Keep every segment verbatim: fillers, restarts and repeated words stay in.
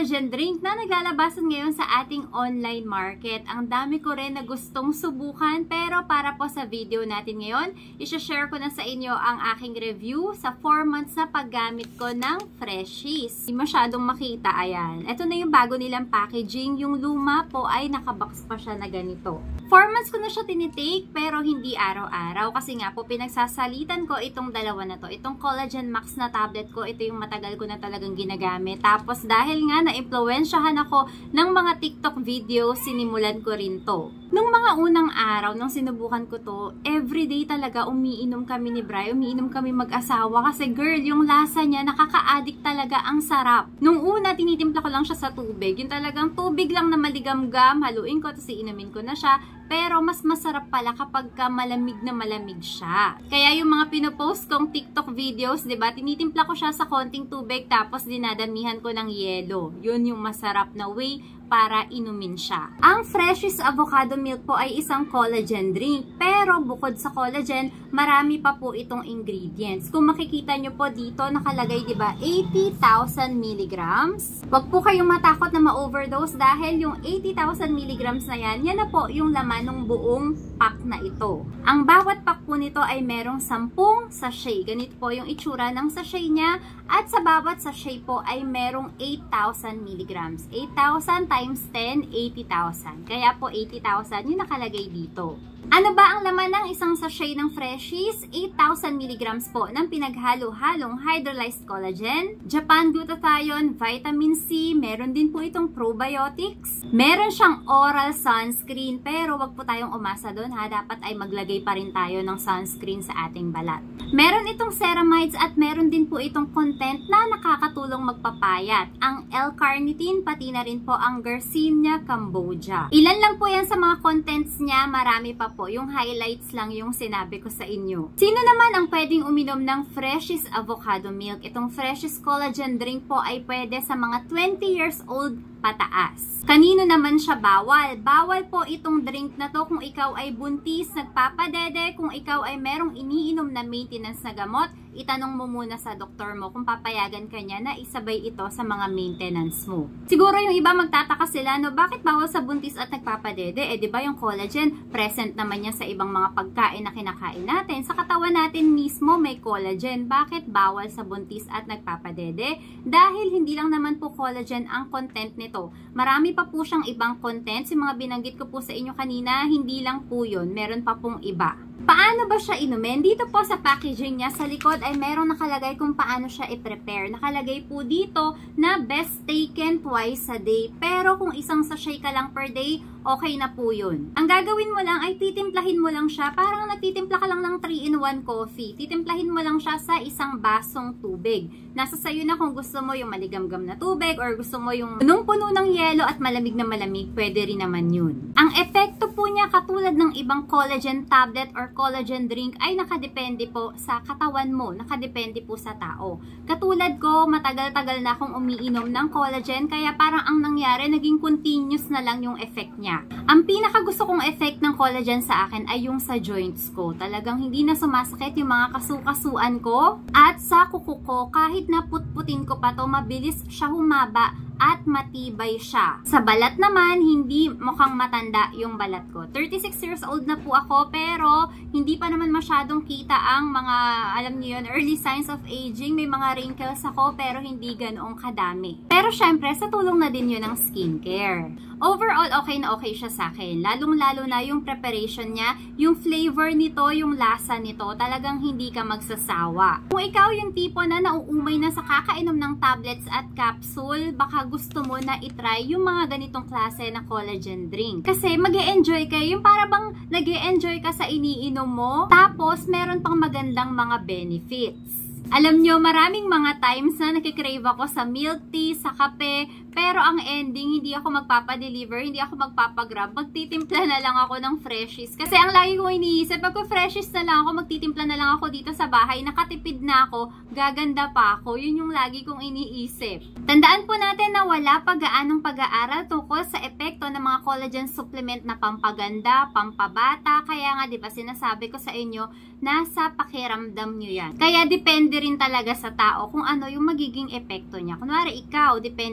collagen drink na naglalabasan ngayon sa ating online market. Ang dami ko rin na gustong subukan, pero para po sa video natin ngayon, i-share ko na sa inyo ang aking review sa four months na paggamit ko ng Freshies. Hindi masyadong makita, ayan. Ito na yung bago nilang packaging. Yung luma po ay nakabox pa siya na ganito. four months ko na siya tinitake, pero hindi araw-araw. Kasi nga po, pinagsasalitan ko itong dalawa na to. Itong Collagen Max na tablet ko, ito yung matagal ko na talagang ginagamit. Tapos dahil nga na-impluwensyahan ako ng mga TikTok videos, sinimulan ko rin to. Nung mga unang araw, nung sinubukan ko to, everyday talaga umiinom kami ni Bri, umiinom kami mag-asawa. Kasi girl, yung lasa niya, nakaka-addict talaga, ang sarap. Nung una, tinitimpla ko lang siya sa tubig. Yung talagang tubig lang na maligamgam, haluin ko, tapos iinumin ko na siya. Pero mas masarap pala kapag ka malamig na malamig siya. Kaya yung mga pinopost kong TikTok videos, diba, tinitimpla ko siya sa konting tubig tapos dinadamihan ko ng yelo. Yun yung masarap na way para inumin siya. Ang Freshies Avocado Milk po ay isang collagen drink. Pero bukod sa collagen, marami pa po itong ingredients. Kung makikita nyo po dito, nakalagay diba, eighty thousand milligrams. Huwag po kayong matakot na ma-overdose dahil yung eighty thousand milligrams na yan, yan na po yung laman ng buong pack na ito. Ang bawat pack po nito ay merong sampung sachet. Ganito po yung itsura ng sachet niya. At sa bawat sachet po ay merong eight thousand milligrams. eight thousand times ten, eighty thousand. Kaya po eighty thousand yung nakalagay dito. Ano ba ang laman ng isang sachet ng Freshies? eight thousand milligrams po ng pinaghalo-halong hydrolyzed collagen, Japan glutathione, vitamin C, meron din po itong probiotics, meron siyang oral sunscreen, pero wag po tayong umasa doon ha, dapat ay maglagay pa rin tayo ng sunscreen sa ating balat. Meron itong ceramides at meron din po itong content na nakakatulong magpapayat, ang L-carnitine, pati na rin po ang Garcinia cambogia. Ilan lang po yan sa mga contents niya, marami pa po. Yung highlights lang yung sinabi ko sa inyo. Sino naman ang pwedeng uminom ng Freshies Avocado Milk? Itong Freshies Collagen Drink po ay pwede sa mga twenty years old pataas. Kanino naman siya bawal? Bawal po itong drink na to kung ikaw ay buntis, nagpapadede, kung ikaw ay merong iniinom na maintenance na gamot, itanong mo muna sa doktor mo kung papayagan ka niya na isabay ito sa mga maintenance mo. Siguro yung iba magtataka sila, no, bakit bawal sa buntis at nagpapadede? Eh, di ba yung collagen, present naman niya sa ibang mga pagkain na kinakain natin. Sa katawan natin mismo may collagen. Bakit bawal sa buntis at nagpapadede? Dahil hindi lang naman po collagen ang content nito. Marami pa po siyang ibang contents. Yung mga binanggit ko po sa inyo kanina, hindi lang po yun. Meron pa pong iba. Paano ba siya inumin? Dito po sa packaging niya, sa likod ay merong nakalagay kung paano siya i-prepare. Nakalagay po dito na best taken twice a day. Pero kung isang sachet ka lang per day, okay na po yun. Ang gagawin mo lang ay titimplahin mo lang siya. Parang nagtitimpla ka lang ng three in one coffee. Titimplahin mo lang siya sa isang basong tubig. Nasa sayo na kung gusto mo yung maligamgam na tubig or gusto mo yung punong-puno ng yelo at malamig na malamig, pwede rin naman yun. Ang epekto po niya katulad ng ibang collagen tablet or collagen drink ay nakadepende po sa katawan mo, nakadepende po sa tao. Katulad ko, matagal-tagal na akong umiinom ng collagen, kaya parang ang nangyari, naging continuous na lang yung effect niya. Ang pinaka gusto kong effect ng collagen sa akin ay yung sa joints ko. Talagang hindi na sumasakit yung mga kasukasuan ko at sa kuko ko, kahit na putputin ko pa to, mabilis siya humaba at matibay siya. Sa balat naman, hindi mukhang matanda yung balat ko. thirty-six years old na po ako, pero hindi pa naman masyadong kita ang mga, alam niyo yun, early signs of aging. May mga wrinkles ako, pero hindi ganoong kadami. Pero syempre, sa tulong na din yun ng skincare. Overall, okay na okay siya sa akin. Lalong-lalo na yung preparation niya, yung flavor nito, yung lasa nito, talagang hindi ka magsasawa. Kung ikaw yung tipo na nauumay na sa kakainom ng tablets at capsule, baka gusto mo na itry yung mga ganitong klase na collagen drink. Kasi mag-e-enjoy kayo, yung para bang nag-e-enjoy ka sa iniinom mo, tapos meron pang magandang mga benefits. Alam nyo, maraming mga times na nakikrave ako sa milk tea, sa kape, pero ang ending, hindi ako magpapadeliver, hindi ako magpapagrab, magtitimpla na lang ako ng Freshies. Kasi ang lagi kong iniisip, pag Freshies na lang ako, magtitimpla na lang ako dito sa bahay, nakatipid na ako, gaganda pa ako. Yun yung lagi kong iniisip. Tandaan po natin na wala pa gaanong pag-aaral tungkol sa epekto ng mga collagen supplement na pampaganda, pampabata, kaya nga diba sinasabi ko sa inyo, nasa pakiramdam nyo yan. Kaya depende rin talaga sa tao kung ano yung magiging epekto niya. Kunwari ikaw, depende sa'yo kung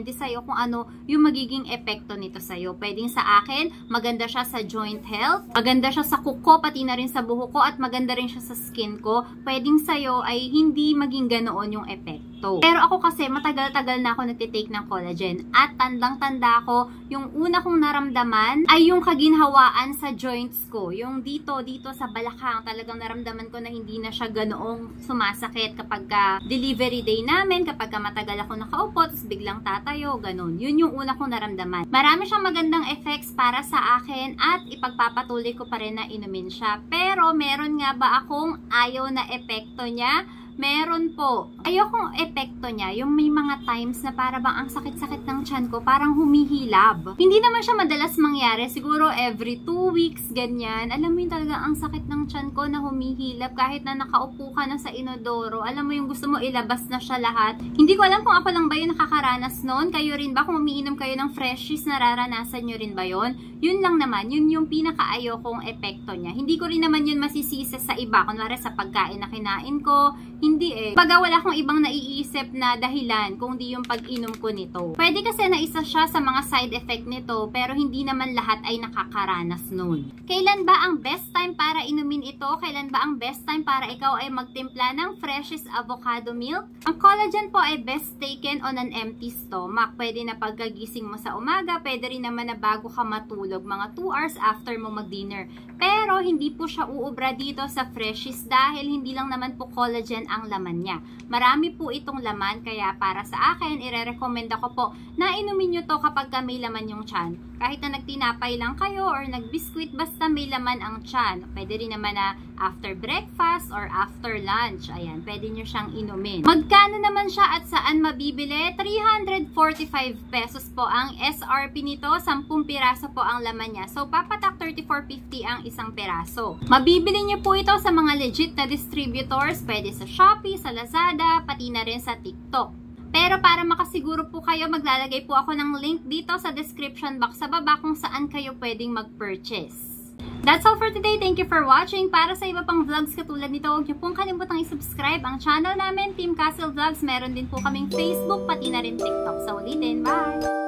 kung ano yung magiging epekto nito sa'yo. Pwedeng sa akin, maganda siya sa joint health, maganda siya sa kuko, pati na rin sa buhok ko, at maganda rin siya sa skin ko. Pwedeng sa'yo ay hindi maging ganoon yung epekto. Pero ako kasi, matagal-tagal na ako nagtitake ng collagen. At tandang-tanda ko, yung una kong naramdaman ay yung kaginhawaan sa joints ko. Yung dito, dito sa balakang, talagang naramdaman ko na hindi na siya ganoong sumasakit kapag ka delivery day namin, kapag ka matagal ako nakaupo, tapos biglang tatayo, ganun. Yun yung una kong naramdaman. Marami siyang magandang effects para sa akin at ipagpapatuloy ko pa rin na inumin siya. Pero meron nga ba akong ayaw na epekto niya? Meron po. Ayokong epekto niya, yung may mga times na para bang ang sakit-sakit ng tiyan ko, parang humihilab. Hindi naman siya madalas mangyari, siguro every two weeks, ganyan. Alam mo yung talaga ang sakit ng tiyan ko na humihilab kahit na nakaupo ka na sa inodoro. Alam mo yung gusto mo ilabas na siya lahat. Hindi ko alam kung ako lang ba yung nakakaranas noon. Kayo rin ba? Kung umiinom kayo ng freshies, nararanasan nyo rin ba yon? Yun lang naman, yun yung pinaka-ayokong epekto niya. Hindi ko rin naman yun masisisa sa iba. Kunwari sa pagkain na kinain ko, hindi eh. Baga wala akong ibang naiisip na dahilan kung di yung pag-inom ko nito. Pwede kasi na isa siya sa mga side effect nito, pero hindi naman lahat ay nakakaranas nun. Kailan ba ang best time para inumin ito? Kailan ba ang best time para ikaw ay magtimpla ng freshest avocado milk? Ang collagen po ay best taken on an empty stomach. Pwede na pagkagising mo sa umaga, pwede rin naman na bago ka matulog, mga two hours after mo mag-dinner. Pero hindi po siya uubra dito sa freshies dahil hindi lang naman po collagen ang laman niya. Marami po itong laman, kaya para sa akin, ire-recommend ako po na inumin nyo to kapag may laman yung tiyan. Kahit na nagtinapay lang kayo or nagbiskwit, basta may laman ang tiyan. Pwede rin naman na after breakfast or after lunch. Ayan, pwede nyo siyang inumin. Magkano naman siya at saan mabibili? three hundred forty-five pesos po ang S R P nito. ten piraso po ang laman niya. So, papatak thirty-four fifty ang isang piraso. Mabibili nyo po ito sa mga legit na distributors. Pwede sa Shopee, sa Lazada, pati na rin sa TikTok. Pero para makasiguro po kayo, maglalagay po ako ng link dito sa description box sa baba kung saan kayo pwedeng mag-purchase. That's all for today. Thank you for watching. Para sa iba pang vlogs katulad nito, huwag niyo pong kalimutang i-subscribe ang channel namin, Team Castle Vlogs. Meron din po kaming Facebook, pati na rin TikTok. Sa ulitin, bye!